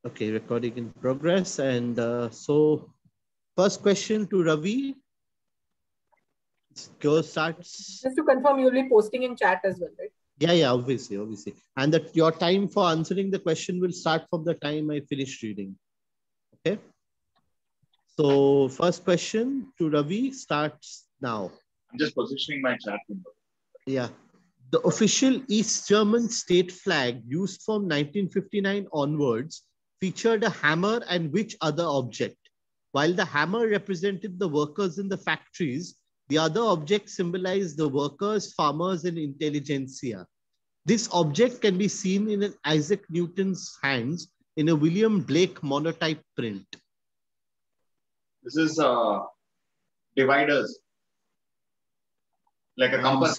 Okay, recording in progress. And so first question to Ravi. Go starts. Just to confirm, you'll be posting in chat as well, right? Yeah, obviously. And that your time for answering the question will start from the time I finish reading. Okay. So first question to Ravi starts now. I'm just positioning my chat window. Yeah. The official East German state flag used from 1959 onwards featured a hammer and which other object? While the hammer represented the workers in the factories, the other object symbolized the workers, farmers, and intelligentsia. This object can be seen in an Isaac Newton's hands in a William Blake monotype print. This is dividers, like a compass.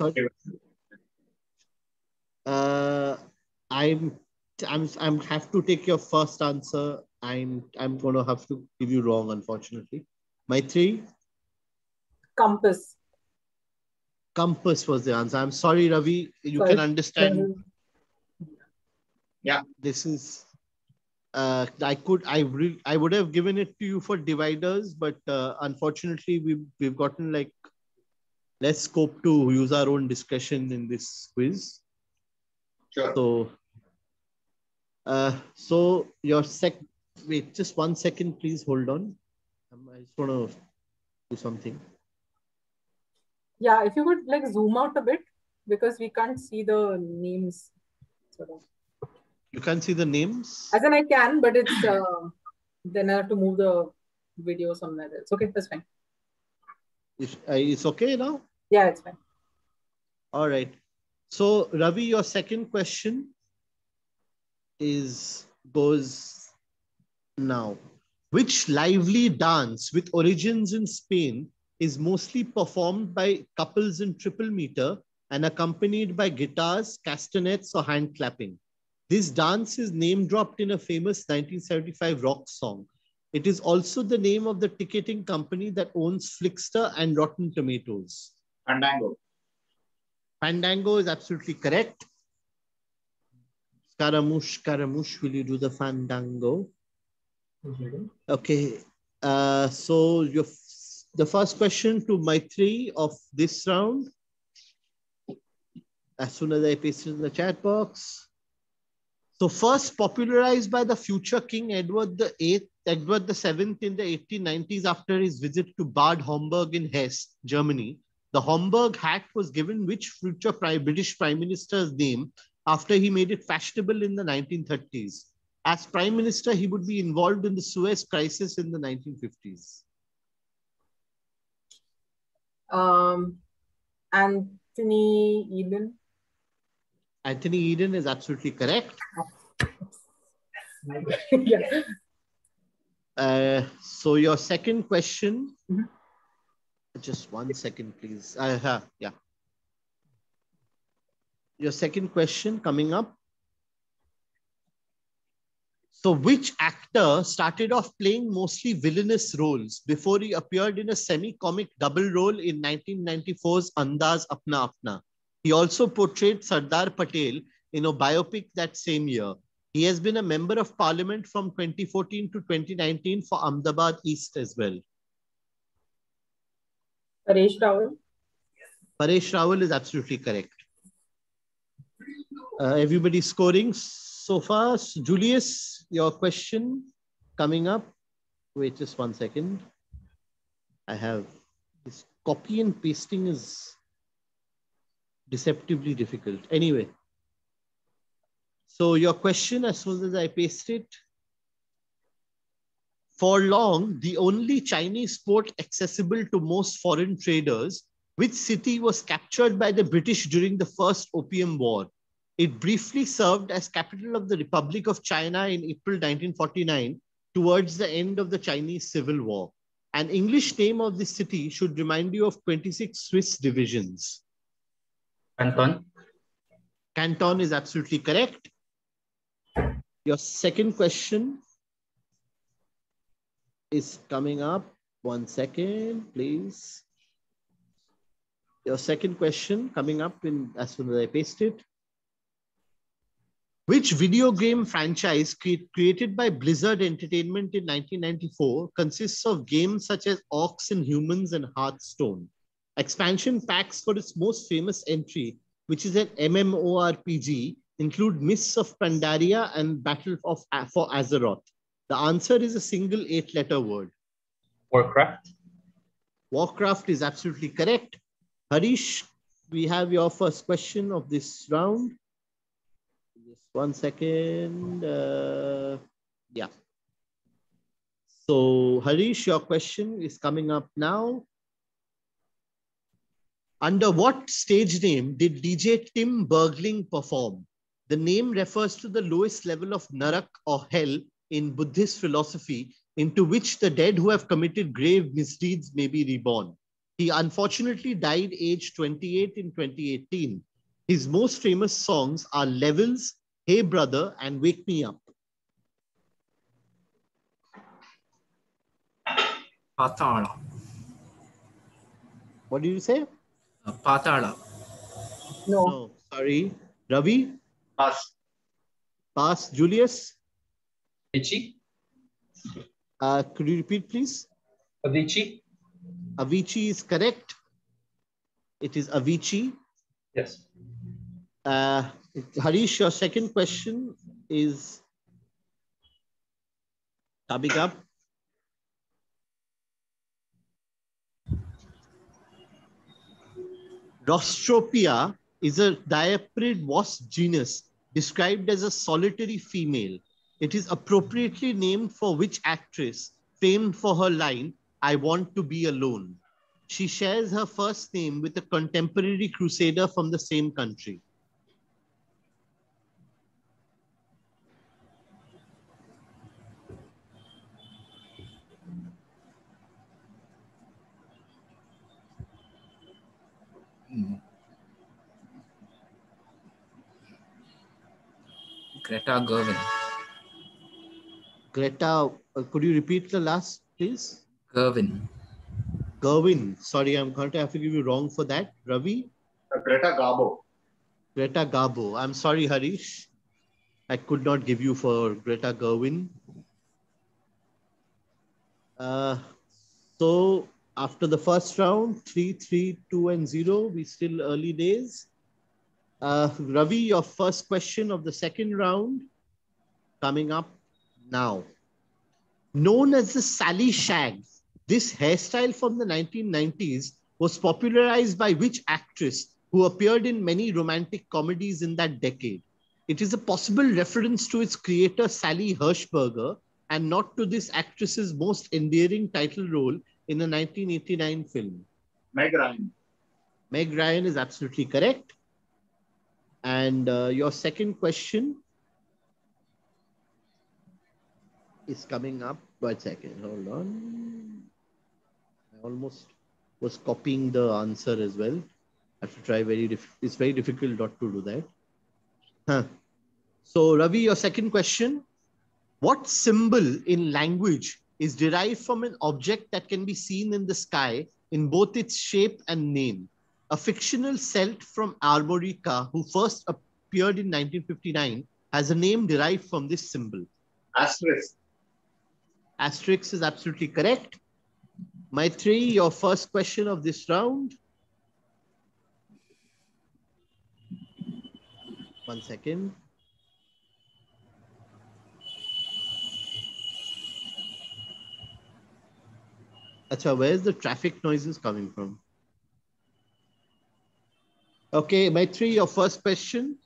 I'm have to take your first answer. I'm going to have to give you wrong, unfortunately. Maitri? Compass. Compass was the answer. I'm sorry, Ravi. You can understand. Yeah. This is I would have given it to you for dividers, but unfortunately we've gotten like less scope to use our own discussion in this quiz. Sure. So your wait, just 1 second, please hold on. I just want to do something. Yeah, if you could like zoom out a bit because we can't see the names. You can't see the names? As in I can, but it's then I have to move the video somewhere else. Okay, that's fine. It's okay now? Yeah, it's fine. All right. So Ravi, your second question goes now. Which lively dance with origins in Spain is mostly performed by couples in triple meter and accompanied by guitars, castanets, or hand clapping? This dance is name dropped in a famous 1975 rock song. It is also the name of the ticketing company that owns Flixster and Rotten Tomatoes. Fandango. Fandango is absolutely correct. Scaramouche, will you do the Fandango? Okay. So the first question to Maitri of this round. As soon as I paste it in the chat box. So first popularized by the future King Edward VIII, Edward VII in the 1890s after his visit to Bad Homburg in Hesse, Germany. The Homburg hat was given which future British Prime Minister's name after he made it fashionable in the 1930s. As Prime Minister, he would be involved in the Suez Crisis in the 1950s. Anthony Eden. Anthony Eden is absolutely correct. Yeah. So your second question, just 1 second, please. Yeah. Your second question coming up. So which actor started off playing mostly villainous roles before he appeared in a semi-comic double role in 1994's Andaz Apna Apna? He also portrayed Sardar Patel in a biopic that same year. He has been a member of parliament from 2014 to 2019 for Ahmedabad East as well. Paresh Rawal. Paresh Rawal is absolutely correct. Everybody scoring so far. Julius, your question coming up. Wait just 1 second. I have this copy and pasting is deceptively difficult. Anyway. So your question, as soon as I paste it. For long, the only Chinese port accessible to most foreign traders, which city was captured by the British during the First Opium War? It briefly served as capital of the Republic of China in April 1949, towards the end of the Chinese Civil War. An English name of this city should remind you of 26 Swiss divisions. Canton. Canton is absolutely correct. Your second question is coming up. 1 second, please. Your second question coming up as soon as I paste it. Which video game franchise created by Blizzard Entertainment in 1994 consists of games such as Orcs and Humans and Hearthstone? Expansion packs for its most famous entry, which is an MMORPG, include Mists of Pandaria and Battle for Azeroth. The answer is a single 8-letter word. Warcraft. Warcraft is absolutely correct. Harish, we have your first question of this round. Just 1 second. Yeah. So Harish, your question is coming up now. Under what stage name did DJ Tim Bergling perform? The name refers to the lowest level of Narak or hell in Buddhist philosophy, into which the dead who have committed grave misdeeds may be reborn. He unfortunately died aged 28 in 2018. His most famous songs are Levels, Hey Brother, and Wake Me Up. Patala. What do you say? Patala. No. Sorry. Ravi? Pass. Pass. Julius? Avicii. Could you repeat, please? Avicii. Avicii is correct. It is Avicii. Yes. Harish, your second question is coming up. Rostropia is a diaprid wasp genus described as a solitary female. It is appropriately named for which actress, famed for her line, "I want to be alone." She shares her first name with a contemporary crusader from the same country. Greta Gerwig. Greta, could you repeat the last, please? Gerwin. Gerwin. Sorry, I'm going to have to give you wrong for that. Ravi? Greta Garbo. Greta Garbo. I'm sorry, Harish. I could not give you for Greta Gerwin. So after the first round, 3, 2, and 0, we still early days. Ravi, your first question of the second round coming up now. Known as the Sally Shag, this hairstyle from the 1990s was popularized by which actress who appeared in many romantic comedies in that decade? It is a possible reference to its creator, Sally Hershberger, and not to this actress's most endearing title role in a 1989 film. Meg Ryan. Meg Ryan is absolutely correct. And your second question is coming up. 1 second, hold on. I almost was copying the answer as well. I have to try it's very difficult not to do that. So Ravi, your second question. What symbol in language is derived from an object that can be seen in the sky in both its shape and name? A fictional Celt from Armorica who first appeared in 1959 has a name derived from this symbol. Asterisk. Asterisk is absolutely correct. Maitri, your first question of this round. 1 second. Acha, where's the traffic noises coming from? Okay, Maitri, your first question.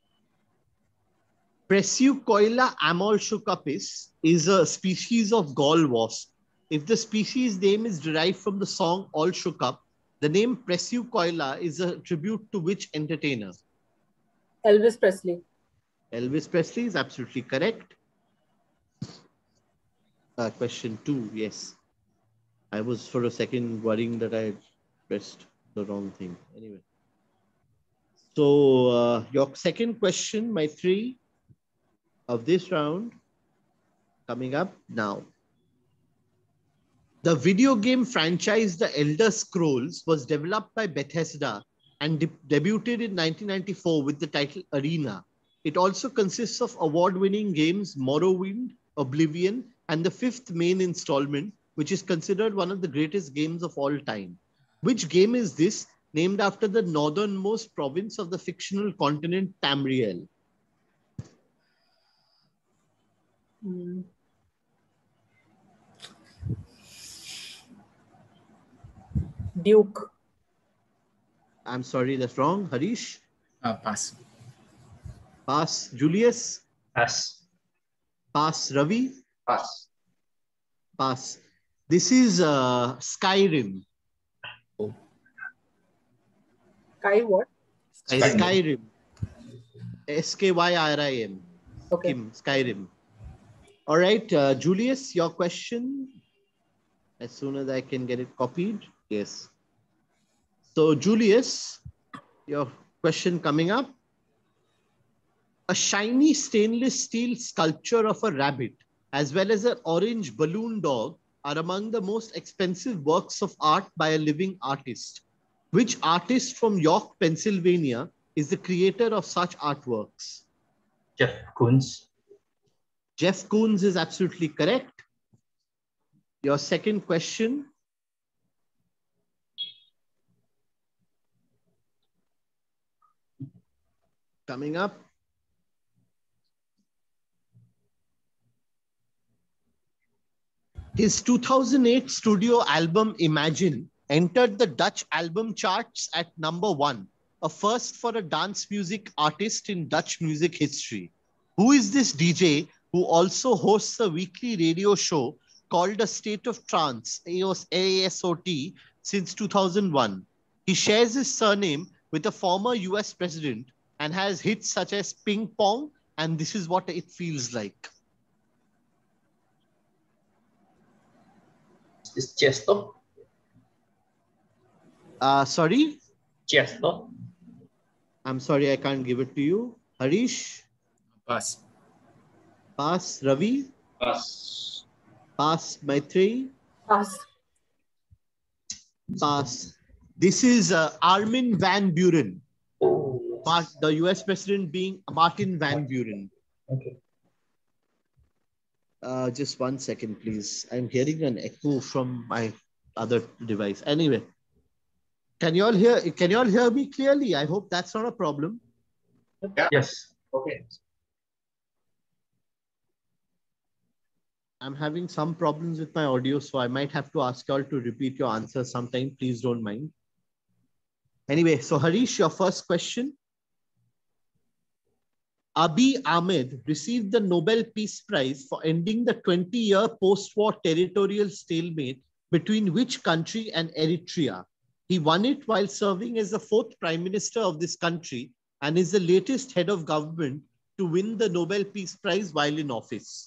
Preseucoila amolshookapis is a species of gall wasp. If the species name is derived from the song All Shook Up, the name Preseucoila is a tribute to which entertainer? Elvis Presley. Elvis Presley is absolutely correct. Question 2, yes. I was for a second worrying that I had pressed the wrong thing. Anyway. So your second question, Maitri, of this round, coming up now. The video game franchise The Elder Scrolls was developed by Bethesda and debuted in 1994 with the title Arena. It also consists of award-winning games Morrowind, Oblivion, and the fifth main installment, which is considered one of the greatest games of all time. Which game is this, named after the northernmost province of the fictional continent Tamriel? Duke. I'm sorry, that's wrong. Harish? Pass. Pass. Julius? Pass. Pass. Ravi? Pass. Pass. This is Skyrim. Sky what? Skyrim. Skyrim. Skyrim. Okay. Skyrim. All right, Julius, your question. As soon as I can get it copied. Yes. So, Julius, your question coming up. A shiny stainless steel sculpture of a rabbit, as well as an orange balloon dog, are among the most expensive works of art by a living artist. Which artist from York, Pennsylvania, is the creator of such artworks? Jeff Koons. Jeff Koons is absolutely correct. Your second question. Coming up. His 2008 studio album Imagine entered the Dutch album charts at #1, a first for a dance music artist in Dutch music history. Who is this DJ who also hosts a weekly radio show called A State of Trance, ASOT, since 2001? He shares his surname with a former US president and has hits such as Ping Pong and This Is What It Feels Like. Is Chesto? Sorry? Chesto? I'm sorry, I can't give it to you. Harish? Pass. Pass. Ravi? Pass. Pass. Maitreyi? Pass. Pass. This is Armin van Buren. Oh. The US president being Martin Van Buren. Okay. Just 1 second, please. I'm hearing an echo from my other device. Anyway, can you all hear me clearly? I hope that's not a problem. Yeah. Yes. Okay. I'm having some problems with my audio, so I might have to ask you all to repeat your answers sometime. Please don't mind. Anyway, so Harish, your first question. Abiy Ahmed received the Nobel Peace Prize for ending the 20-year post-war territorial stalemate between which country and Eritrea? He won it while serving as the 4th Prime Minister of this country and is the latest head of government to win the Nobel Peace Prize while in office.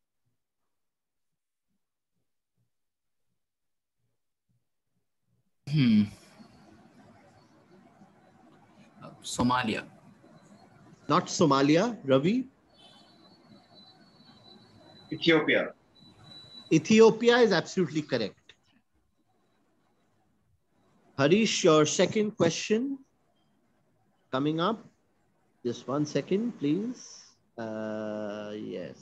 Somalia. Not Somalia. Ravi? Ethiopia. Ethiopia is absolutely correct. Harish, your second question coming up. Just 1 second, please. Yes.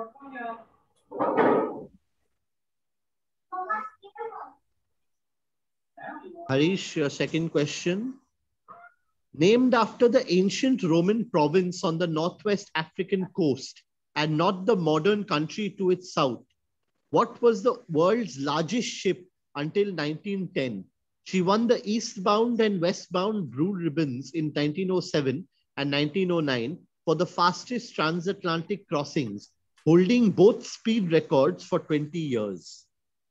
Harish, your second question. Named after the ancient Roman province on the northwest African coast and not the modern country to its south, what was the world's largest ship until 1910? She won the eastbound and westbound blue ribbons in 1907 and 1909 for the fastest transatlantic crossings, holding both speed records for 20 years.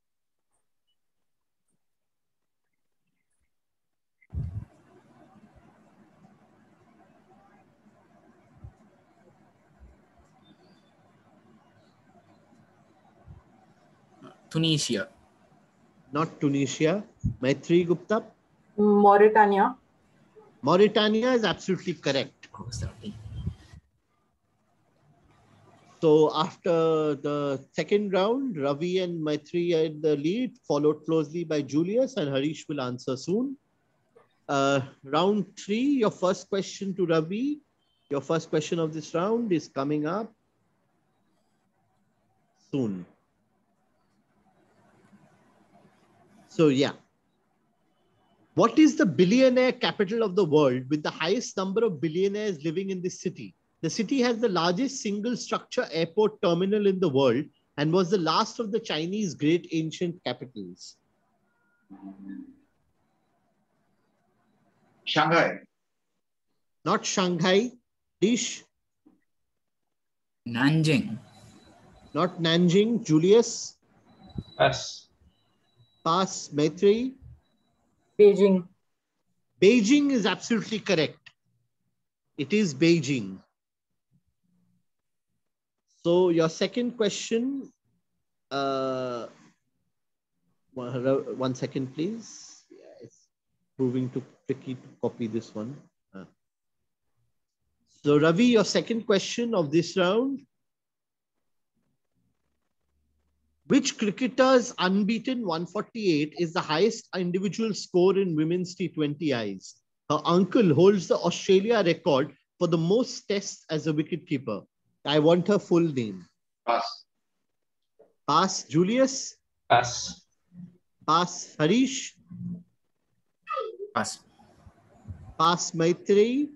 Tunisia. Not Tunisia. Maitreyi Gupta. Mauritania. Mauritania is absolutely correct. Oh, sorry. So after the second round, Ravi and Maitreyi are in the lead, followed closely by Julius, and Harish will answer soon. Round 3, your first question to Ravi. Your first question of this round is coming up soon. So yeah. What is the billionaire capital of the world with the highest number of billionaires living in this city? The city has the largest single structure airport terminal in the world and was the last of the Chinese great ancient capitals. Shanghai. Not Shanghai. Dish. Nanjing. Not Nanjing. Julius. Pass. Pass. Maitreyi. Beijing. Beijing is absolutely correct. It is Beijing. So your second question, one second, please. Yeah, it's proving too tricky to copy this one. So Ravi, your second question of this round. Which cricketer's unbeaten 148 is the highest individual score in women's T20Is? Her uncle holds the Australia record for the most tests as a wicketkeeper. I want her full name. Pass. Pass. Julius. Pass. Pass. Harish. Pass. Pass. Maitreyi.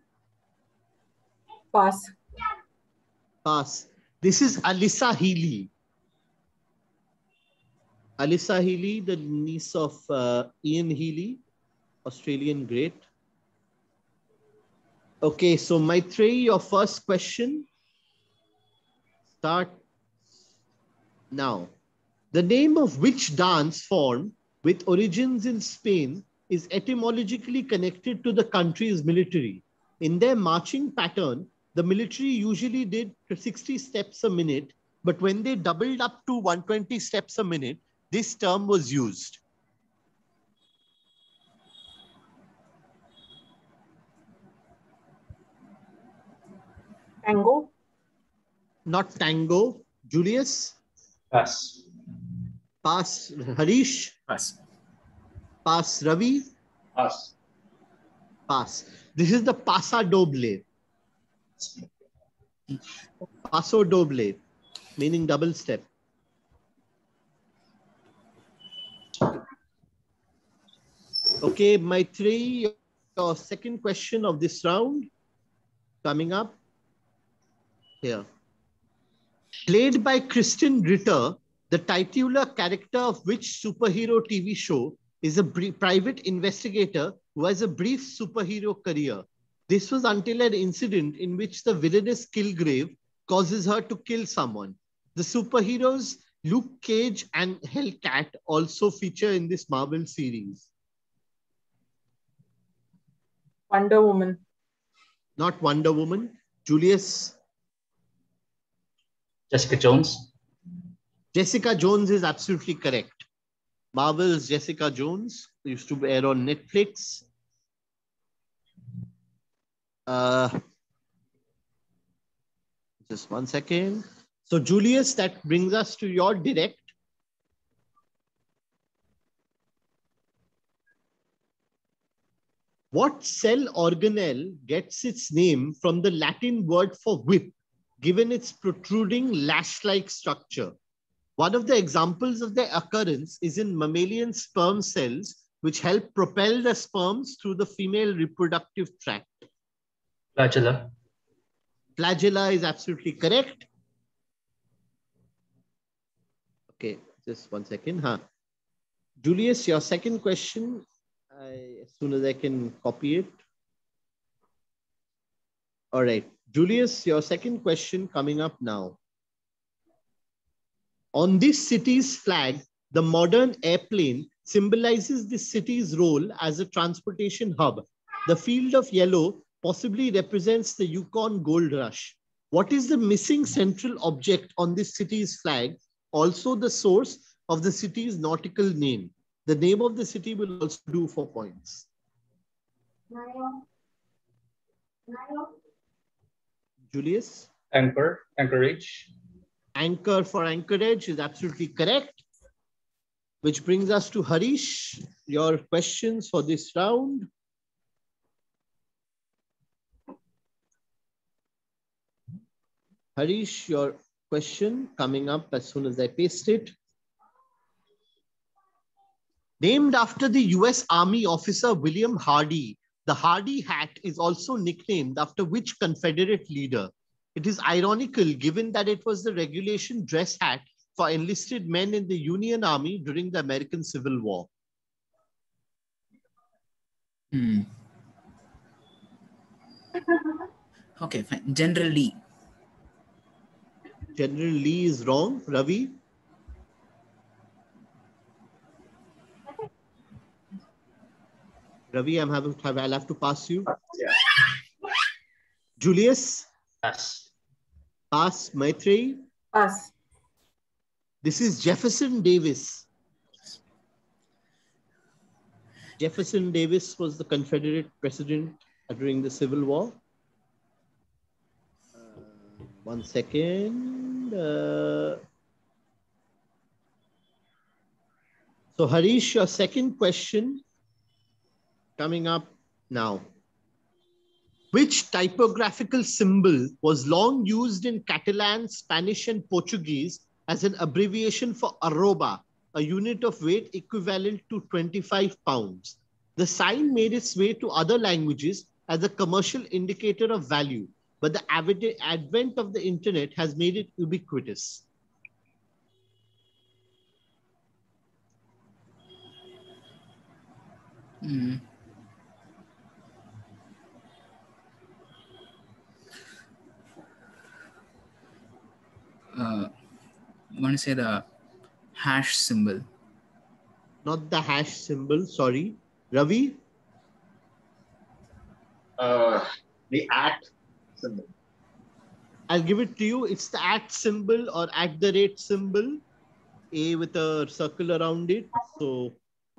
Pass. Pass. This is Alyssa Healy. Alyssa Healy, the niece of Ian Healy, Australian great. Okay, so Maitreyi, your first question. Start now. The name of which dance form with origins in Spain is etymologically connected to the country's military? In their marching pattern, the military usually did 60 steps a minute, but when they doubled up to 120 steps a minute, this term was used. Tango. Not tango. Julius. Pass. Pass. Harish. Pass. Pass. Ravi. Pass. Pass. This is the Paso Doble. Paso Doble, meaning double step. Okay, Maitreyi, your second question of this round coming up here. Played by Kristen Ritter, the titular character of which superhero TV show is a private investigator who has a brief superhero career. This was until an incident in which the villainous Kilgrave causes her to kill someone. The superheroes Luke Cage and Hellcat also feature in this Marvel series. Wonder Woman. Not Wonder Woman. Julius. Jessica Jones. Jessica Jones is absolutely correct. Marvel's Jessica Jones used to air on Netflix. Just one second. So Julius, that brings us to your direct. What cell organelle gets its name from the Latin word for whip, given its protruding lash-like structure? One of the examples of their occurrence is in mammalian sperm cells, which help propel the sperms through the female reproductive tract. Flagella. Flagella is absolutely correct. Okay, just one second. Julius, your second question, as soon as I can copy it. All right, Julius, your second question coming up now. On this city's flag, the modern airplane symbolizes the city's role as a transportation hub. The field of yellow possibly represents the Yukon Gold Rush. What is the missing central object on this city's flag? Also the source of the city's nautical name. The name of the city will also do for points. Julius? Anchorage. Anchor for Anchorage is absolutely correct. Which brings us to Harish, your questions for this round. Harish, your question coming up as soon as I paste it. Named after the US Army officer William Hardy, the Hardy hat is also nicknamed after which Confederate leader? It is ironical given that it was the regulation dress hat for enlisted men in the Union Army during the American Civil War. Okay, fine. General Lee. General Lee is wrong. Ravi? Ravi, I'll have to pass you. Yeah. Julius? Pass. Pass. Maitreyi? Pass. This is Jefferson Davis. Jefferson Davis was the Confederate president during the Civil War. One second. So Harish, your second question coming up now. Which typographical symbol was long used in Catalan, Spanish, and Portuguese as an abbreviation for arroba, a unit of weight equivalent to 25 pounds? The sign made its way to other languages as a commercial indicator of value, but the advent of the internet has made it ubiquitous. I'm going to say the hash symbol. Not the hash symbol, sorry. Ravi? The at symbol. I'll give it to you. It's the at symbol or at the rate symbol, A with a circle around it. So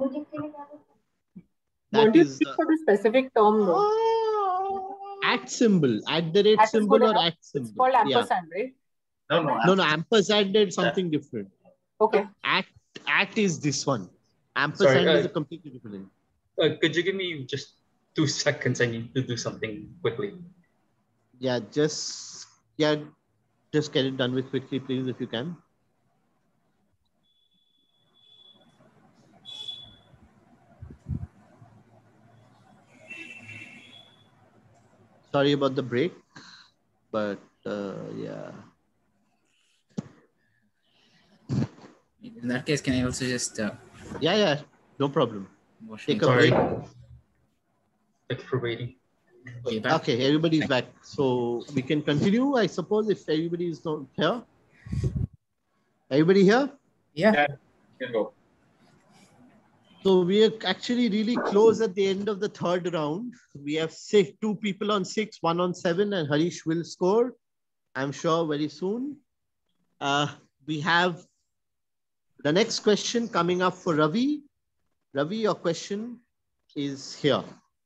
that Won't you is speak for the specific term though? at symbol, at the rate At is symbol good or enough. at symbol. It's called Yeah. ampersand, right? No. No, ampersand is something different. Okay. At is this one. Ampersand Sorry, is a completely different thing. Could you give me just 2 seconds? I need to do something quickly. Yeah, just get it done with quickly, please, if you can. Sorry about the break, but yeah. In that case, can I also just Yeah, no problem. wash Take my- a Sorry. break. Thank you for waiting. Oh, you're back? Okay, everybody's back. So we can continue, I suppose, if everybody is not here. Everybody here? Yeah. Can go. So we are actually really close at the end of the third round. We have 2 people on 6, 1 on 7, and Harish will score, I'm sure, very soon. We have the next question coming up for Ravi. Ravi, your question is here.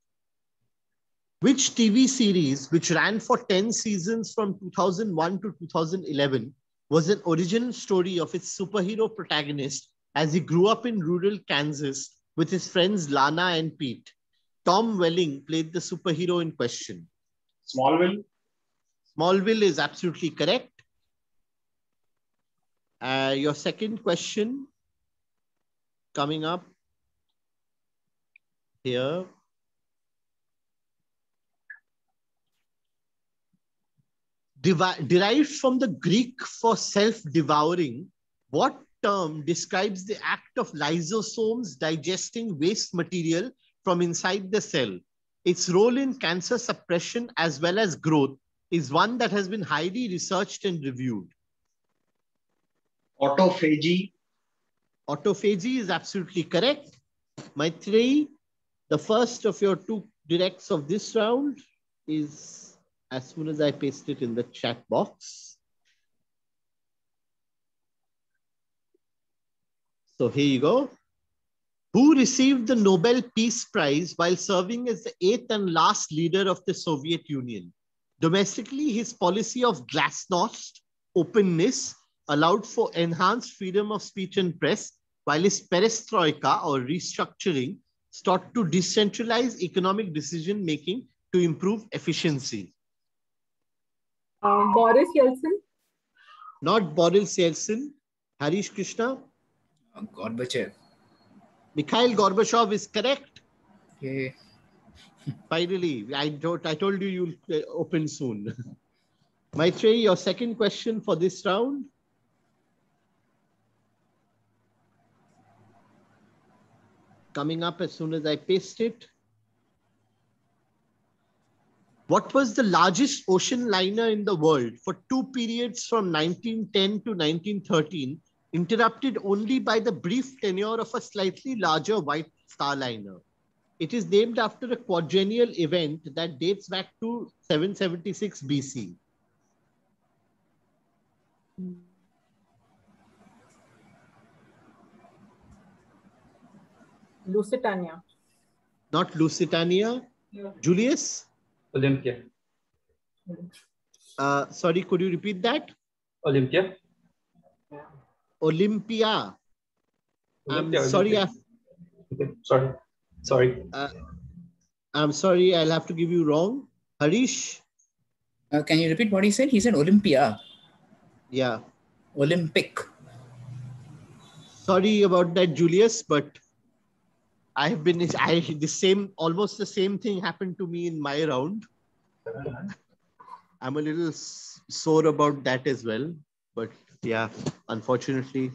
Which TV series, which ran for 10 seasons from 2001 to 2011, was an original story of its superhero protagonist as he grew up in rural Kansas with his friends Lana and Pete? Tom Welling played the superhero in question. Smallville. Smallville is absolutely correct. Your second question coming up here. Derived from the Greek for self-devouring, what term describes the act of lysosomes digesting waste material from inside the cell? Its role in cancer suppression as well as growth is one that has been highly researched and reviewed. Autophagy. Autophagy is absolutely correct. Maitreyi, the first of your 2 directs of this round is as soon as I paste it in the chat box. So here you go. Who received the Nobel Peace Prize while serving as the 8th and last leader of the Soviet Union? Domestically, his policy of glasnost, openness, allowed for enhanced freedom of speech and press, while his perestroika or restructuring sought to decentralize economic decision-making to improve efficiency. Boris Yeltsin. Not Boris Yeltsin. Harish Krishna. Gorbachev. Mikhail Gorbachev is correct. Okay. Finally, I told you you'll open soon. Maitreyi, your second question for this round. Coming up as soon as I paste it. What was the largest ocean liner in the world for 2 periods from 1910 to 1913, interrupted only by the brief tenure of a slightly larger White Star liner? It is named after a quadrennial event that dates back to 776 BC. Lusitania. Not Lusitania. Yeah. Julius? Olympia. Sorry, could you repeat that? Olympia. Olympia. Olympia. I'm sorry. Okay. Sorry. I'm sorry, I'll have to give you wrong. Harish? Can you repeat what he said? He said Olympia. Yeah. Olympic. Sorry about that, Julius, but almost the same thing happened to me in my round. I'm a little sore about that as well, but yeah, unfortunately.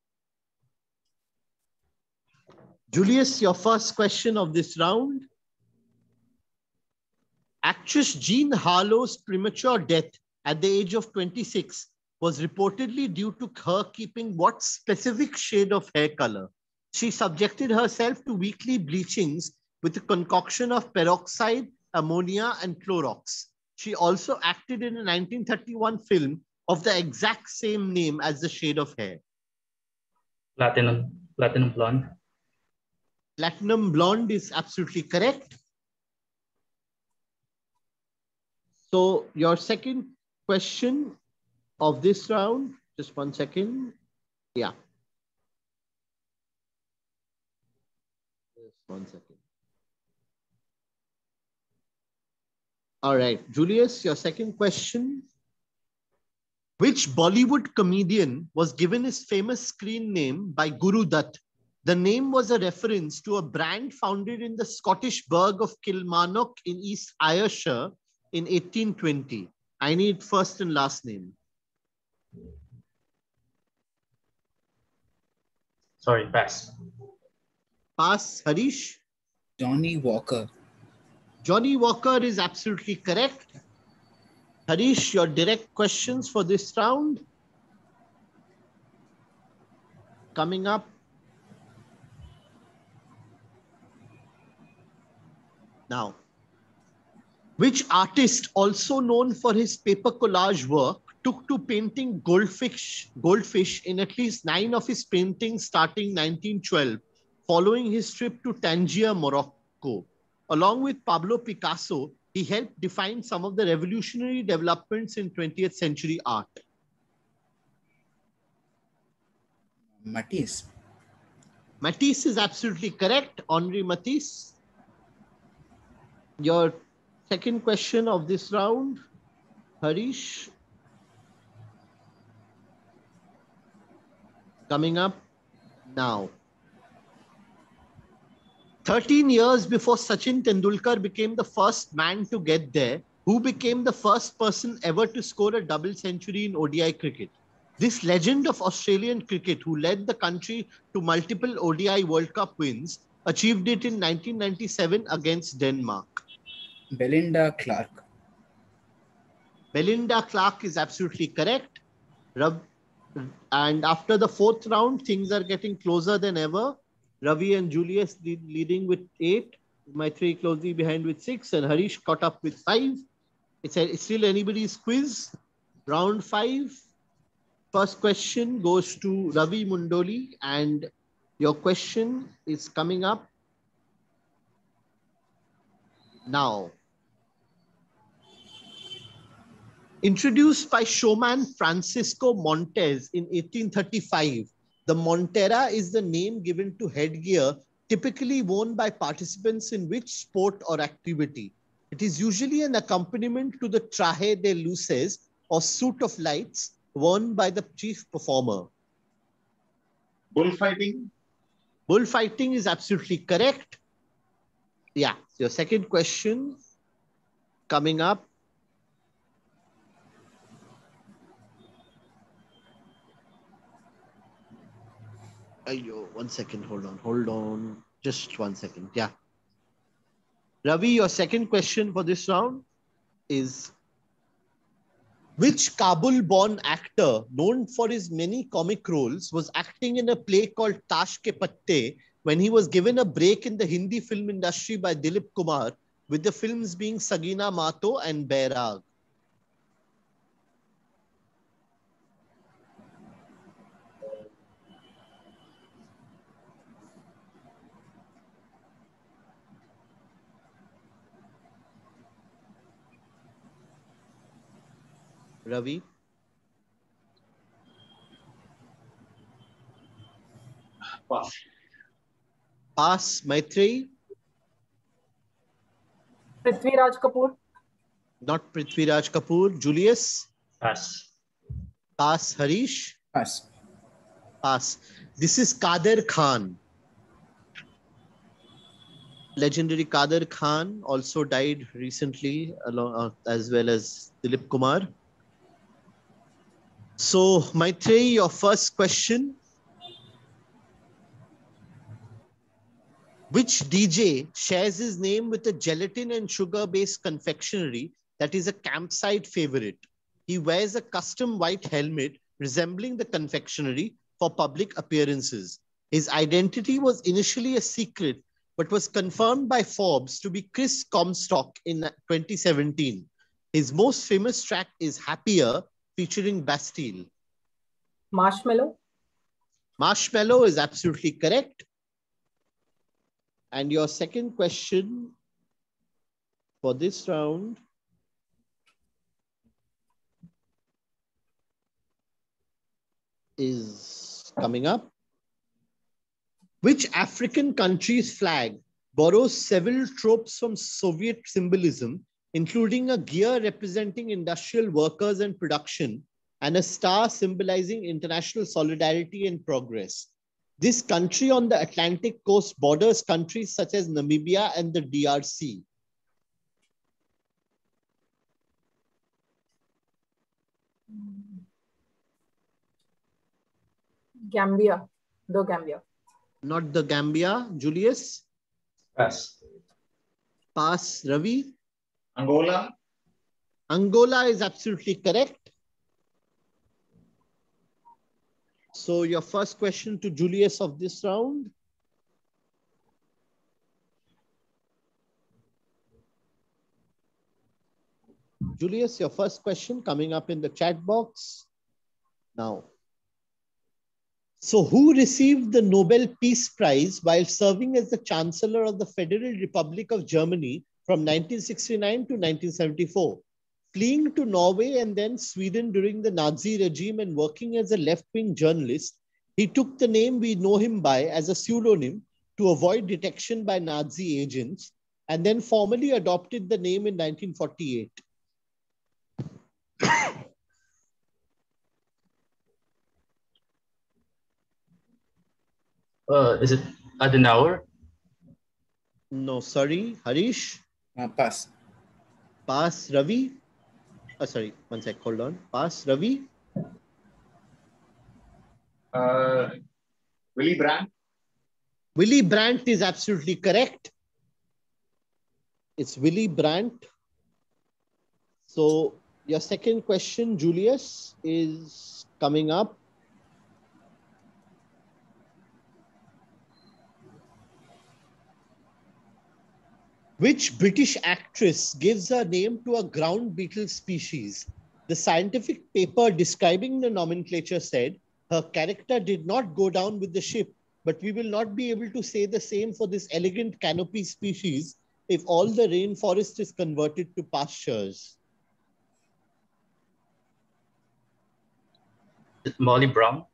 Julius, your first question of this round. Actress Jean Harlow's premature death at the age of 26 was reportedly due to her keeping what specific shade of hair color? She subjected herself to weekly bleachings with a concoction of peroxide, ammonia, and Clorox. She also acted in a 1931 film of the exact same name as the shade of hair. Platinum blonde. Platinum blonde is absolutely correct. So your second question of this round, just 1 second. Yeah. Just 1 second. All right, Julius, your second question. Which Bollywood comedian was given his famous screen name by Guru Dutt? The name was a reference to a brand founded in the Scottish burgh of Kilmarnock in East Ayrshire in 1820. I need first and last name. Sorry, pass. Pass, Harish. Johnny Walker. Johnny Walker is absolutely correct. Harish, your direct questions for this round. Coming up. Now, which artist, also known for his paper collage work, took to painting goldfish in at least 9 of his paintings starting 1912, following his trip to Tangier, Morocco? Along with Pablo Picasso, he helped define some of the revolutionary developments in 20th century art. Matisse. Matisse is absolutely correct. Henri Matisse. Your second question of this round, Harish. Coming up now. 13 years before Sachin Tendulkar became the first man to get there, who became the first person ever to score a double century in ODI cricket? This legend of Australian cricket, who led the country to multiple ODI World Cup wins, achieved it in 1997 against Denmark. Belinda Clark. Belinda Clark is absolutely correct. And after the fourth round, things are getting closer than ever. Ravi and Julius leading with 8. Maitreyi closely behind with 6. And Harish caught up with 5. It's still anybody's quiz. Round 5. First question goes to Ravi Mundoli. And your question is coming up now. Introduced by showman Francisco Montes in 1835, the montera is the name given to headgear typically worn by participants in which sport or activity. It is usually an accompaniment to the traje de luces or suit of lights worn by the chief performer? Bullfighting. Bullfighting is absolutely correct. Yeah. Your second question coming up. Ayo, 1 second. Hold on. Just 1 second. Yeah. Ravi, your second question for this round is, which Kabul-born actor known for his many comic roles was acting in a play called Tash Ke Patte when he was given a break in the Hindi film industry by Dilip Kumar, with the films being Sagina Mato and Bairag? Ravi? Pass. Pass. Maitreyi? Prithviraj Kapoor. Not Prithviraj Kapoor. Julius? Pass. Pass. Harish? Pass. Pass. This is Kader Khan. Legendary Kader Khan also died recently, along, as well as Dilip Kumar. So, Maitreyi, your first question. Which DJ shares his name with a gelatin and sugar-based confectionery that is a campsite favorite? He wears a custom white helmet resembling the confectionery for public appearances. His identity was initially a secret, but was confirmed by Forbes to be Chris Comstock in 2017. His most famous track is Happier, featuring Bastille. Marshmallow. Marshmallow is absolutely correct. And your second question for this round is coming up. Which African country's flag borrows several tropes from Soviet symbolism, including a gear representing industrial workers and production, and a star symbolizing international solidarity and progress? This country on the Atlantic coast borders countries such as Namibia and the DRC. Gambia. The Gambia. Not the Gambia. Julius? Pass. Pass. Ravi? Angola. Angola is absolutely correct. So your first question to Julius of this round. Julius, your first question coming up in the chat box now. So who received the Nobel Peace Prize while serving as the Chancellor of the Federal Republic of Germany from 1969 to 1974? Fleeing to Norway and then Sweden during the Nazi regime and working as a left-wing journalist, he took the name we know him by as a pseudonym to avoid detection by Nazi agents, and then formally adopted the name in 1948. Is it Adenauer? No, sorry. Harish? Pass. Pass. Ravi? Sorry, 1 sec. Hold on. Pass. Ravi? Willy Brandt. Willy Brandt is absolutely correct. It's Willy Brandt. So your second question, Julius, is coming up. Which British actress gives her name to a ground beetle species? The scientific paper describing the nomenclature said, her character did not go down with the ship, but we will not be able to say the same for this elegant canopy species if all the rainforest is converted to pastures. Is it Molly Brown?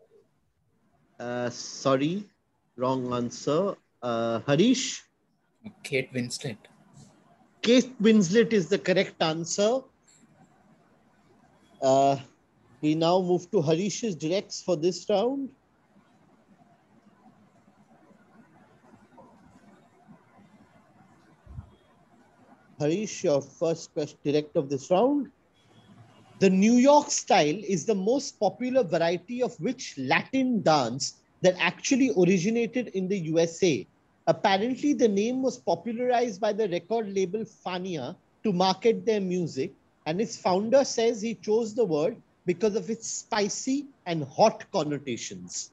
Sorry, wrong answer. Harish? Kate Winslet. Kate Winslet is the correct answer. We now move to Harish's directs for this round. Harish, your first question direct of this round. The New York style is the most popular variety of which Latin dance that actually originated in the USA. Apparently, the name was popularized by the record label Fania to market their music, and its founder says he chose the word because of its spicy and hot connotations.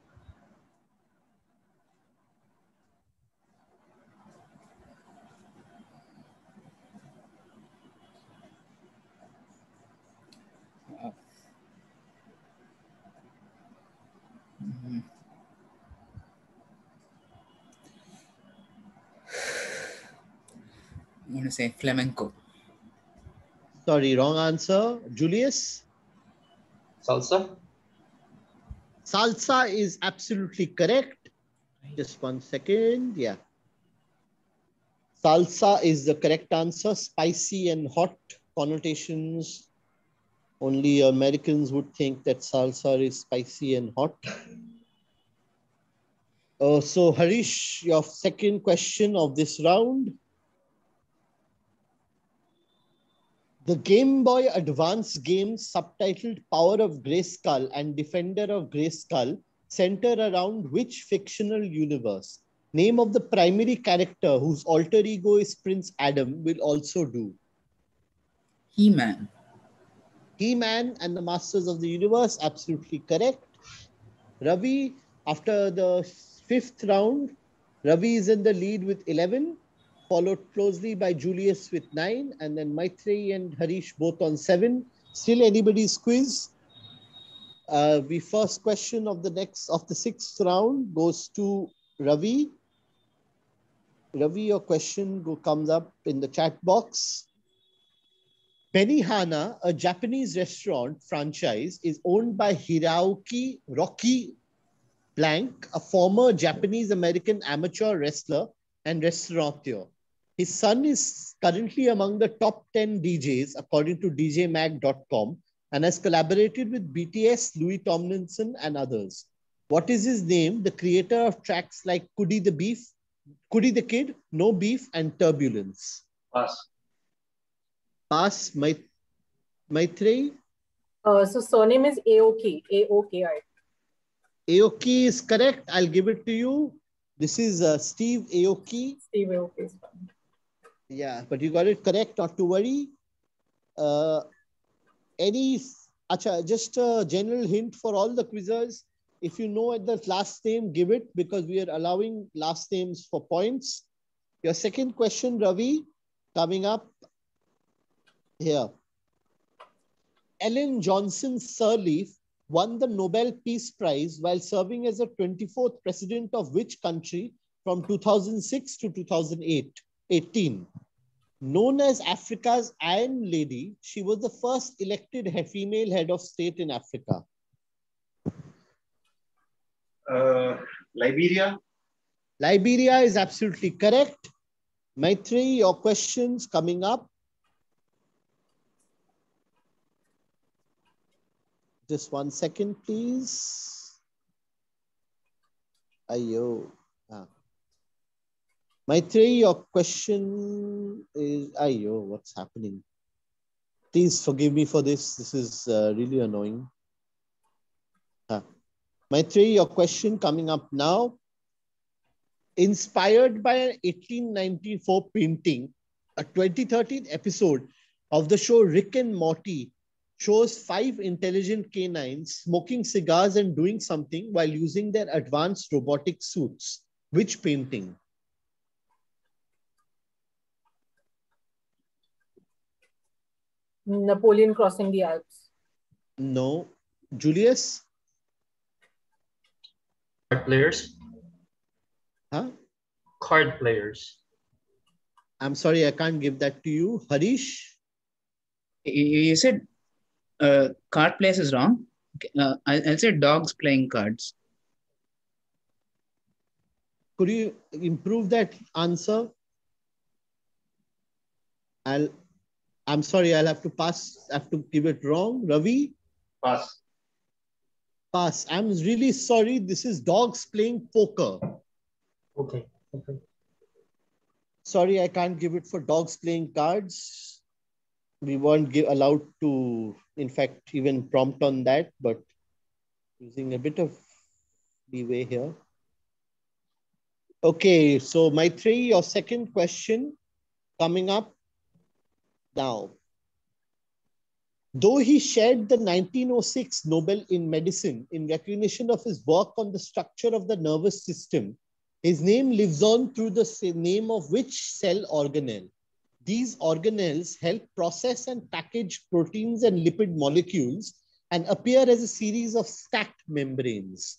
I'm going to say flamenco. Sorry, wrong answer. Julius? Salsa? Salsa is absolutely correct. Just 1 second. Yeah. Salsa is the correct answer. Spicy and hot connotations. Only Americans would think that salsa is spicy and hot. So Harish, your second question of this round. The Game Boy Advance game subtitled Power of Grayskull and Defender of Grayskull center around which fictional universe? Name of the primary character whose alter ego is Prince Adam will also do. He-Man. He-Man and the Masters of the Universe, absolutely correct. Ravi, after the fifth round, Ravi is in the lead with 11, followed closely by Julius with 9, and then Maitreyi and Harish both on 7. Still anybody's quiz. The first question of the sixth round goes to Ravi. Ravi, your question comes up in the chat box. Benihana, a Japanese restaurant franchise, is owned by Hiroki Rocky Blank, a former Japanese-American amateur wrestler and restaurateur. His son is currently among the top 10 DJs, according to DJMag.com, and has collaborated with BTS, Louis Tomlinson, and others. What is his name? The creator of tracks like Kudi the Kid, No Beef, and Turbulence. Pass. Pass, Maitreyi. So surname is Aoki. Aoki. Aoki is correct. I'll give it to you. This is Steve Aoki. Steve Aoki is fine. Yeah, but you got it correct, not to worry. Just a general hint for all the quizzers. If you know at the last name, give it, because we are allowing last names for points. Your second question, Ravi, coming up here. Ellen Johnson Sirleaf won the Nobel Peace Prize while serving as the 24th president of which country from 2006 to 2018? Known as Africa's Iron Lady, she was the first elected female head of state in Africa. Liberia. Liberia is absolutely correct. Maitreyi, your questions coming up. Just 1 second, please. Ayo. Maitreyi, your question is, ayo, what's happening? Please forgive me for this. This is really annoying. Maitreyi, your question coming up now. Inspired by an 1894 painting, a 2013 episode of the show Rick and Morty shows 5 intelligent canines smoking cigars and doing something while using their advanced robotic suits. Which painting? Napoleon crossing the Alps. No. Julius? Card players? Huh? Card players. I'm sorry, I can't give that to you. Harish? You said card players is wrong. Okay. I'll say dogs playing cards. Could you improve that answer? I'm sorry, I'll have to pass. I have to give it wrong. Ravi? Pass. Pass. I'm really sorry. This is dogs playing poker. Okay. Okay. Sorry, I can't give it for dogs playing cards. We weren't allowed to, in fact, even prompt on that, but using a bit of leeway here. Okay, so Maitri, your second question coming up now. Though he shared the 1906 Nobel in Medicine in recognition of his work on the structure of the nervous system, his name lives on through the name of which cell organelle? These organelles help process and package proteins and lipid molecules and appear as a series of stacked membranes.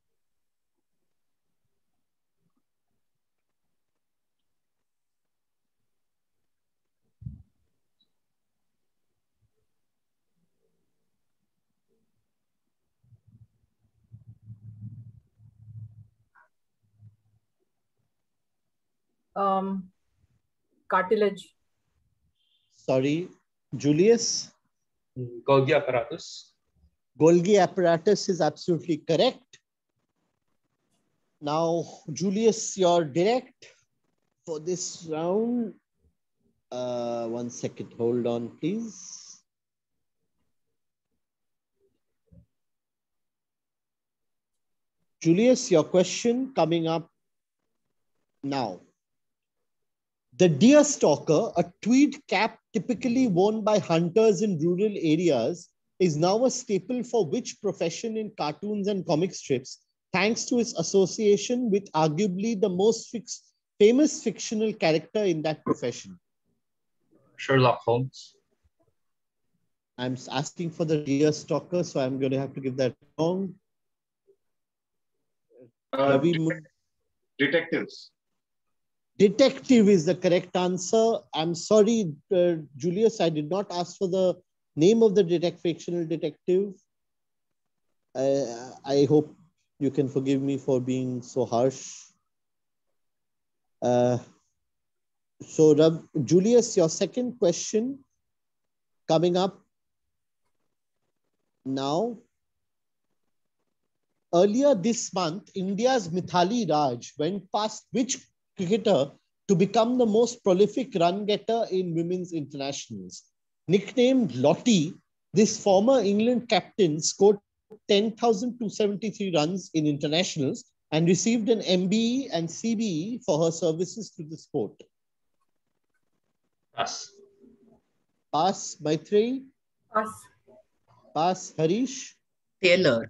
Cartilage. Sorry, Julius? Golgi apparatus. Golgi apparatus is absolutely correct. Now, Julius, you're direct for this round. 1 second, hold on, please. Julius, your question coming up now. The deer stalker, a tweed cap typically worn by hunters in rural areas, is now a staple for which profession in cartoons and comic strips, thanks to its association with arguably the most famous fictional character in that profession? Sherlock Holmes. I'm asking for the deer stalker, so I'm going to have to give that wrong. Detectives. Detective is the correct answer. I'm sorry, Julius, I did not ask for the name of the fictional detective. I hope you can forgive me for being so harsh. Julius, your second question coming up now. Earlier this month, India's Mithali Raj went past which cricketer to become the most prolific run getter in women's internationals? Nicknamed Lottie, this former England captain scored 10,273 runs in internationals and received an MBE and CBE for her services to the sport. Pass. Pass, Maitreyi. Pass. Pass, Harish. Taylor.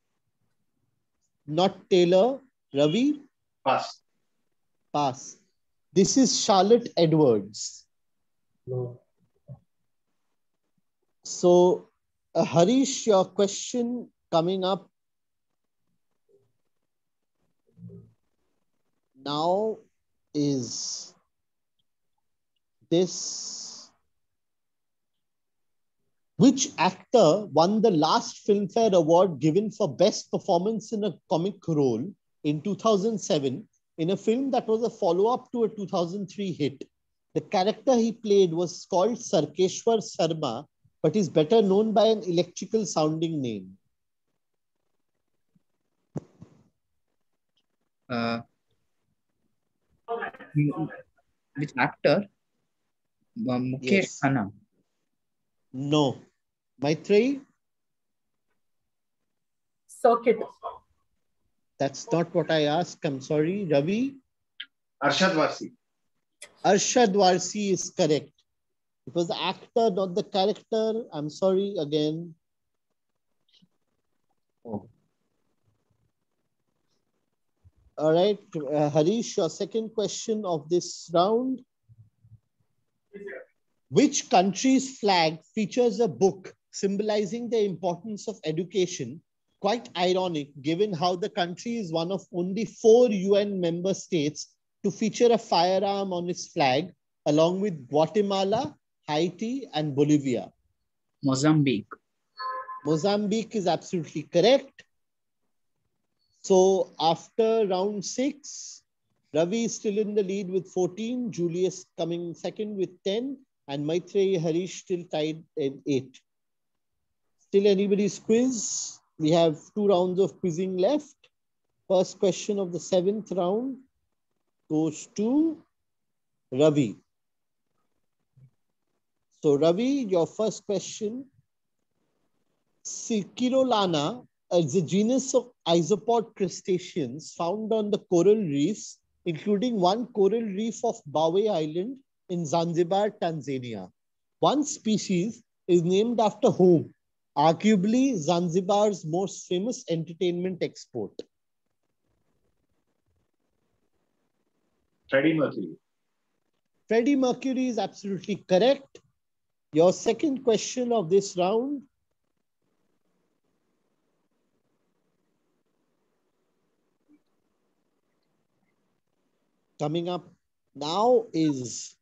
Not Taylor. Ravi. Pass. Pass. This is Charlotte Edwards. No. So, Harish, your question coming up now is this. Which actor won the last Filmfare Award given for Best Performance in a Comic Role in 2007 in a film that was a follow-up to a 2003 hit? The character he played was called Sarkeshwar Sarma, but is better known by an electrical sounding name. Which actor? Mukesh Yes. Khanna. No. Maitreyi? Circuit. That's not what I asked. I'm sorry. Ravi? Arshad Varsi. Arshad Varsi is correct. It was the actor, not the character. I'm sorry again. Oh. All right. Harish, your second question of this round. Which country's flag features a book symbolizing the importance of education? Quite ironic, given how the country is one of only 4 UN member states to feature a firearm on its flag, along with Guatemala, Haiti, and Bolivia. Mozambique. Mozambique is absolutely correct. So after round 6, Ravi is still in the lead with 14, Julius coming second with 10, and Maitreyi Harish still tied at 8. Still anybody's quiz? We have 2 rounds of quizzing left. First question of the 7th round goes to Ravi. So Ravi, your first question. Circirolana is a genus of isopod crustaceans found on the coral reefs, including one coral reef of Bawe Island in Zanzibar, Tanzania. One species is named after whom? Arguably Zanzibar's most famous entertainment export. Freddie Mercury. Freddie Mercury is absolutely correct. Your second question of this round. Coming up now is,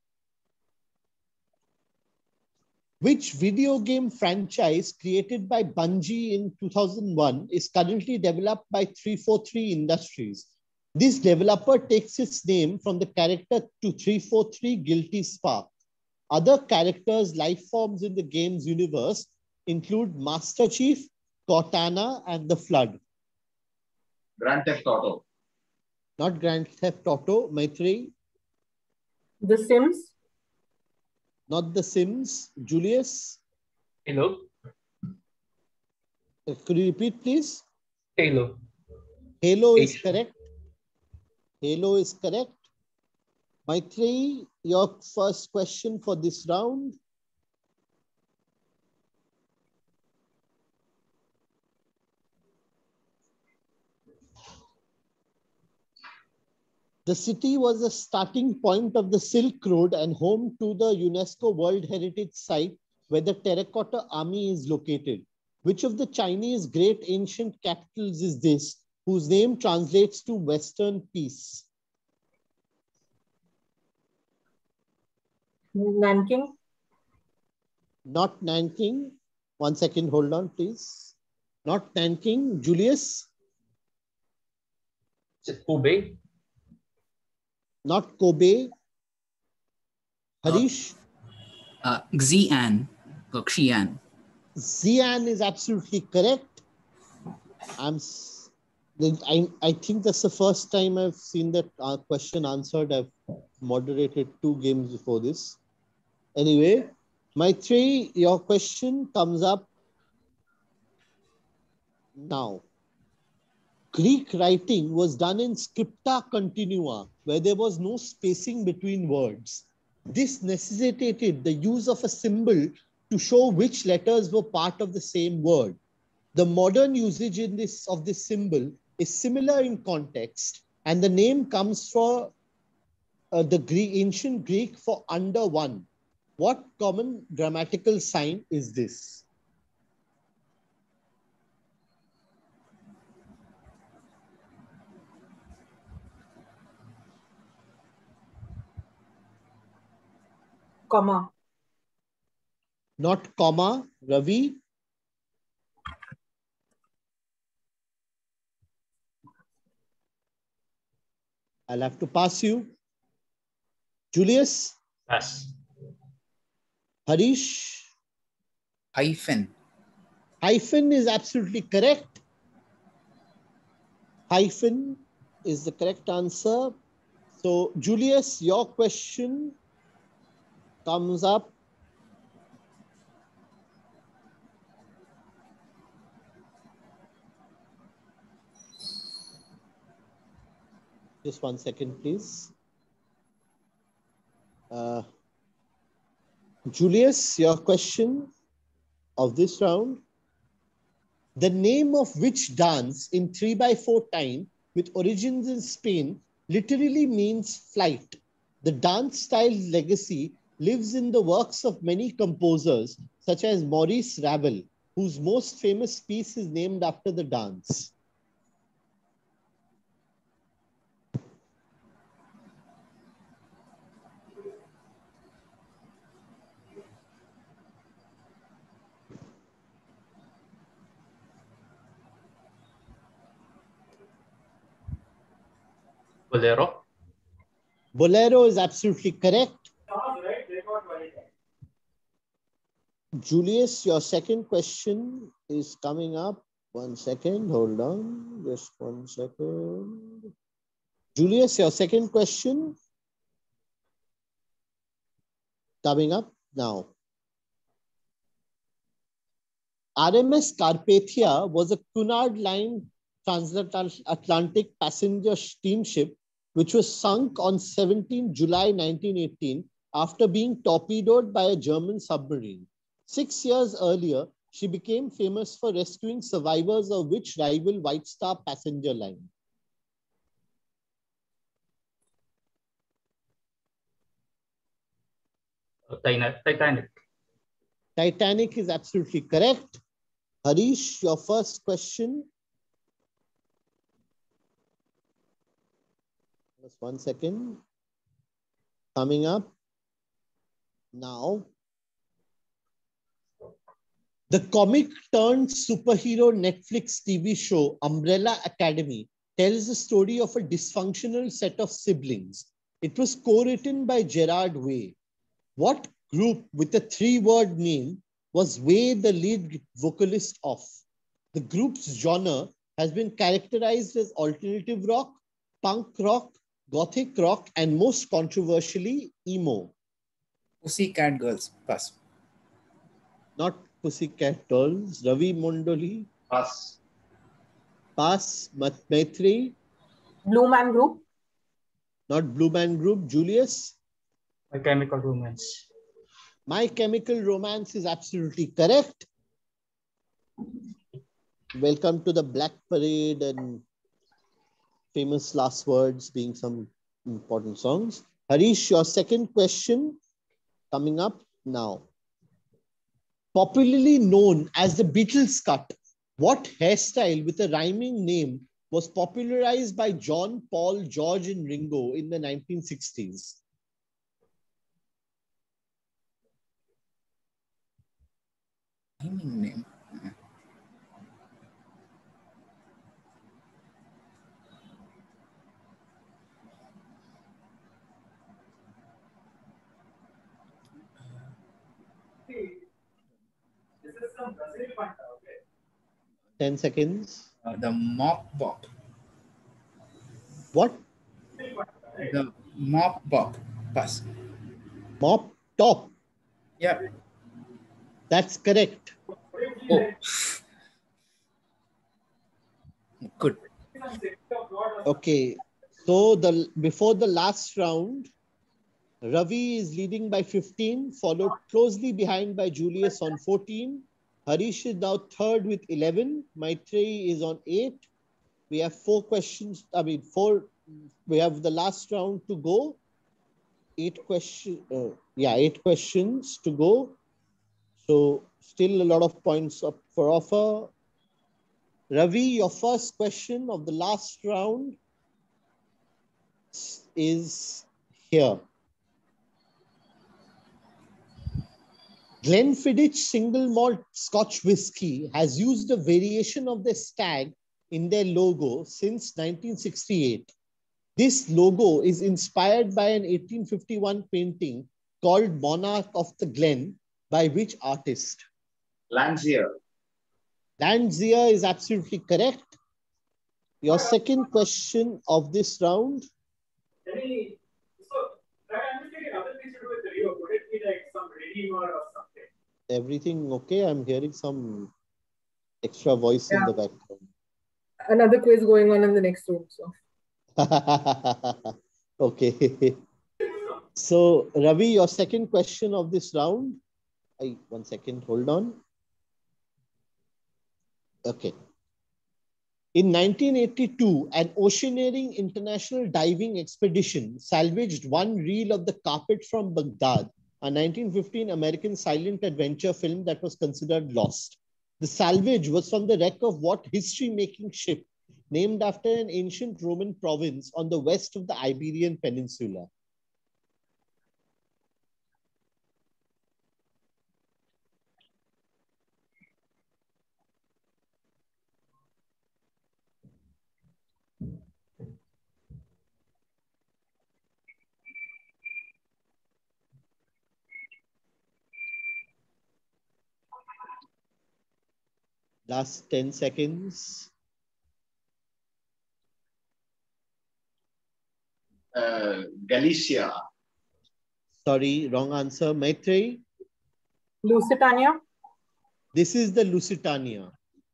which video game franchise created by Bungie in 2001 is currently developed by 343 Industries? This developer takes its name from the character to 343 Guilty Spark. Other characters, life forms in the game's universe include Master Chief, Cortana, and the Flood. Grand Theft Auto. Not Grand Theft Auto, Maitreyi. The Sims. Not The Sims. Julius. Halo. Could you repeat, please? Halo. Halo is correct. Halo is correct. Maitreyi, your first question for this round. The city was the starting point of the Silk Road and home to the UNESCO World Heritage Site where the Terracotta Army is located. Which of the Chinese great ancient capitals is this, whose name translates to Western Peace? Nanking. Not Nanking. 1 second, hold on, please. Not Nanking. Julius? Is it Kobe? Not Kobe. Harish? Xi'an or Xi'an. Xi'an is absolutely correct. I think that's the first time I've seen that question answered. I've moderated 2 games before this. Anyway, Maitreyi, your question comes up now. Greek writing was done in scripta continua, where there was no spacing between words. This necessitated the use of a symbol to show which letters were part of the same word. The modern usage of this symbol is similar in context, and the name comes from the ancient Greek for under one. What common grammatical sign is this? Comma. Not comma. Ravi? I'll have to pass you. Julius? Pass. Harish? Hyphen. Hyphen is absolutely correct. Hyphen is the correct answer. So, Julius, your question comes up. Just 1 second, please. Julius, your question of this round. The name of which dance in 3x4 time with origins in Spain literally means flight. The dance style's legacy lives in the works of many composers such as Maurice Ravel, whose most famous piece is named after the dance. Bolero. Bolero is absolutely correct. Julius, your second question is coming up. 1 second. Hold on. Just 1 second. Julius, your second question coming up now. RMS Carpathia was a Cunard Line transatlantic passenger steamship which was sunk on 17 July 1918 after being torpedoed by a German submarine. 6 years earlier, she became famous for rescuing survivors of which rival White Star passenger line? Titanic. Titanic is absolutely correct. Harish, your first question. Just 1 second. Coming up now. The comic turned superhero Netflix TV show Umbrella Academy tells the story of a dysfunctional set of siblings. It was co-written by Gerard Way. What group with a 3-word name was Way the lead vocalist of? The group's genre has been characterized as alternative rock, punk rock, gothic rock, and most controversially, emo. Pussycat Girls. Pass. Not Pussycat Dolls. Ravi Mondoli. Pass. Pass. Maitri. Blue Man Group. Not Blue Man Group. Julius. My Chemical Romance. My Chemical Romance is absolutely correct. Welcome to the Black Parade and famous last words being some important songs. Harish, your second question coming up now. Popularly known as the Beatles cut, what hairstyle with a rhyming name was popularized by John, Paul, George, and Ringo in the 1960s? Rhyming name. This is some Brazil panta, okay? 10 seconds. The Mop Bop. What? The Mop Bop. Pass. Mop Top. Yeah. That's correct. Oh. Good. Okay. So before the last round, Ravi is leading by 15, followed closely behind by Julius on 14. Harish is now third with 11. Maitreyi is on 8. We have 4 questions. We have the last round to go. 8 questions. 8 questions to go. So still a lot of points up for offer. Ravi, your first question of the last round is here. Glenfiddich single malt Scotch whisky has used a variation of the stag in their logo since 1968. This logo is inspired by an 1851 painting called Monarch of the Glen by which artist? Landseer. Landseer is absolutely correct. Your second question of this round. Everything okay? I'm hearing some extra voice in the background. Another quiz going on in the next room. So. Okay. So, Ravi, your second question of this round. 1 second, hold on. Okay. In 1982, an oceaneering international diving expedition salvaged one reel of the carpet from Baghdad, a 1915 American silent adventure film that was considered lost. The salvage was from the wreck of what history-making ship named after an ancient Roman province on the west of the Iberian Peninsula? Last 10 seconds. Galicia. Sorry, wrong answer. Maitreyi? Lusitania. This is the Lusitania.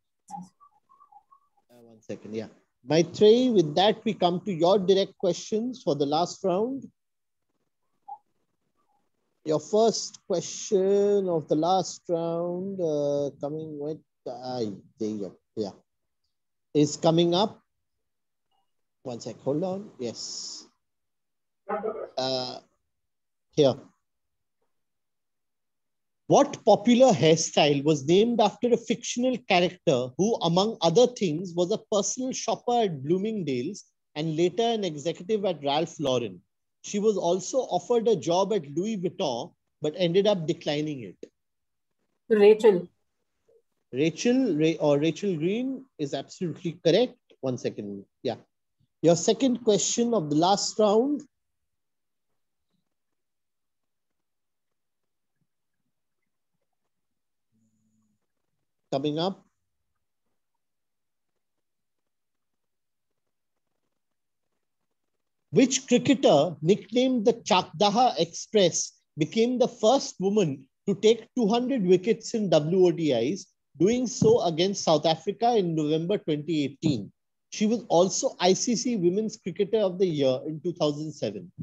1 second, yeah. Maitreyi, with that, we come to your direct questions for the last round. Your first question of the last round, coming with, yeah, is coming up. 1 sec, hold on. Yes. Here. What popular hairstyle was named after a fictional character who, among other things, was a personal shopper at Bloomingdale's and later an executive at Ralph Lauren? She was also offered a job at Louis Vuitton, but ended up declining it. Rachel. Rachel Green is absolutely correct. 1 second. Yeah. Your second question of the last round. Coming up. Which cricketer, nicknamed the Chakdaha Express, became the first woman to take 200 wickets in WODIs, doing so against South Africa in November 2018. She was also ICC Women's Cricketer of the Year in 2007.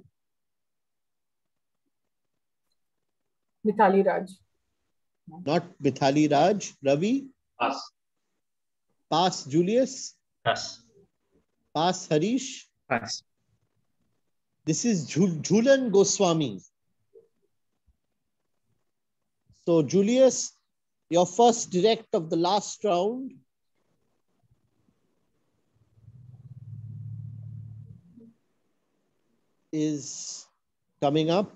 Mithali Raj. Not Mithali Raj. Ravi? Pass. Pass. Julius? Pass. Pass. Harish? Pass. This is Jhulan Goswami. So, Julius, your first direct of the last round. Is coming up.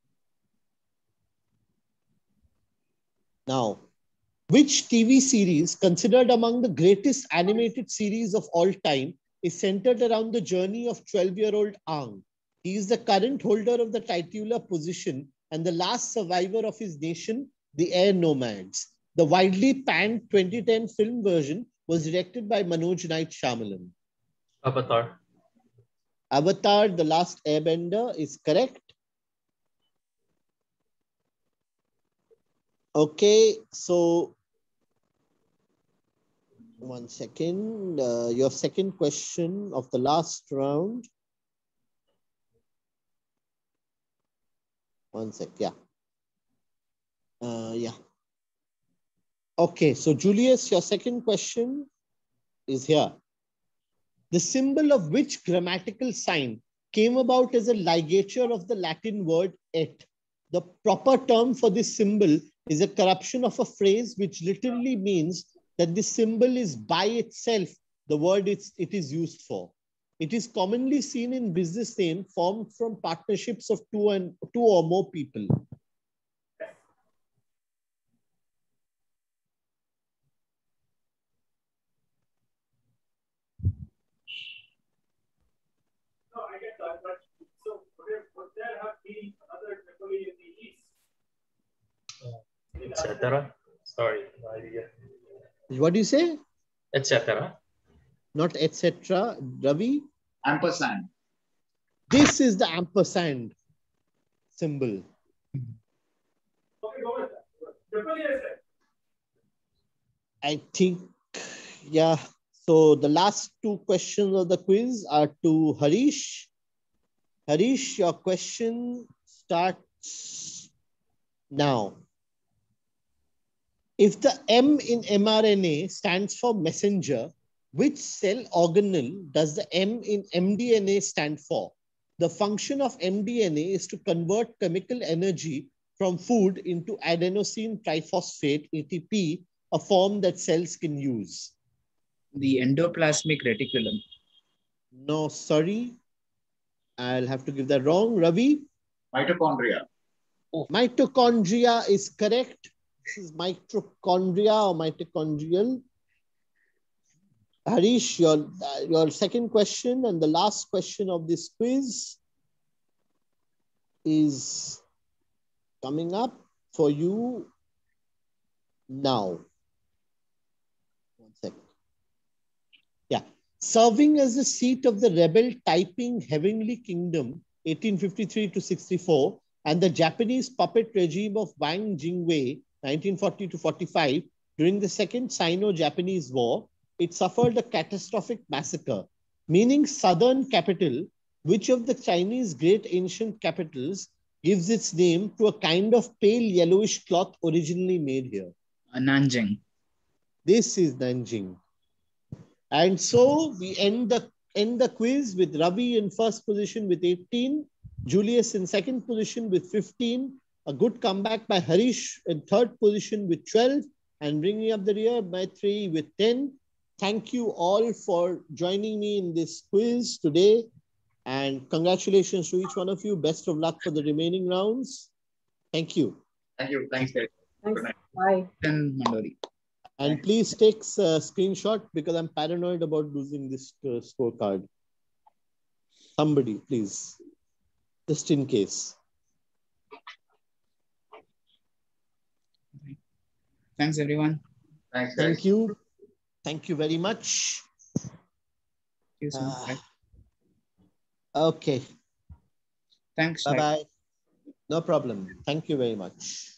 Now, which TV series, considered among the greatest animated series of all time, is centered around the journey of 12-year-old Aang? He is the current holder of the titular position and the last survivor of his nation, the Air Nomads. The widely panned 2010 film version was directed by Manoj Knight Shyamalan. Avatar. Avatar, The Last Airbender is correct. Okay, so 1 second. Your second question of the last round. 1 sec, yeah. Yeah. Okay, so Julius, your second question is here. The symbol of which grammatical sign came about as a ligature of the Latin word et? The proper term for this symbol is a corruption of a phrase which literally means that this symbol is by itself the word it is used for. It is commonly seen in business name formed from partnerships of two or more people. No, I get that, but so would there have been another Tripoli in the east? Etc. Sorry, no idea. What do you say? Etc. Not etc. Ravi? Ampersand. This is the ampersand symbol. Okay, go with that. Tripoli, I said. I think, yeah. So the last two questions of the quiz are to Harish. Harish, your question starts now. If the M in mRNA stands for messenger, which cell organelle does the M in mDNA stand for? The function of mDNA is to convert chemical energy from food into adenosine triphosphate, ATP, a form that cells can use. The endoplasmic reticulum. No, sorry. I'll have to give that wrong. Ravi? Mitochondria. Mitochondria is correct. This is mitochondria or mitochondrial. Harish, your second question and the last question of this quiz is coming up for you now. Serving as the seat of the rebel Taiping Heavenly Kingdom, 1853 to 64, and the Japanese puppet regime of Wang Jingwei, 1940 to 45, during the Second Sino-Japanese War, it suffered a catastrophic massacre, meaning southern capital, which of the Chinese great ancient capitals gives its name to a kind of pale yellowish cloth originally made here. Nanjing. This is Nanjing. And so we end the quiz with Ravi in first position with 18, Julius in second position with 15, a good comeback by Harish in third position with 12, and bringing up the rear by 3 with 10. Thank you all for joining me in this quiz today. And congratulations to each one of you. Best of luck for the remaining rounds. Thank you. Thank you. Thanks, guys. Thanks. Bye. Then Mandori. And please take a screenshot because I'm paranoid about losing this scorecard. Somebody, please. Just in case. Thanks, everyone. Thanks, guys. Thank you. Thank you very much. See you soon. Bye. Okay. Thanks. Bye-bye. No problem. Thank you very much.